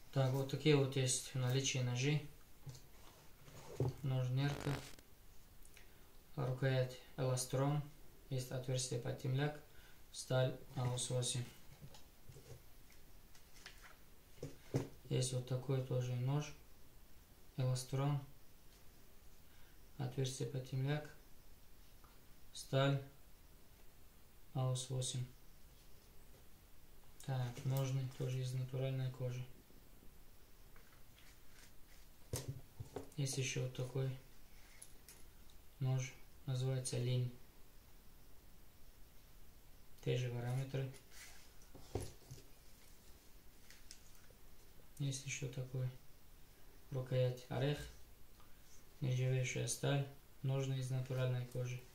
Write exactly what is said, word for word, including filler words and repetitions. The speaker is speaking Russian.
Так, вот такие вот есть в наличии ножи. Нож нерка. Рукоять эластрон. Есть отверстие под темляк. Сталь аус восемь. Есть вот такой тоже нож. Эластрон. Отверстие под темляк. Сталь аус восемь. Так, ножны тоже из натуральной кожи. Есть еще вот такой нож, называется линь. Те же параметры. Есть еще такой рукоять орех, нержавеющая сталь, ножны из натуральной кожи.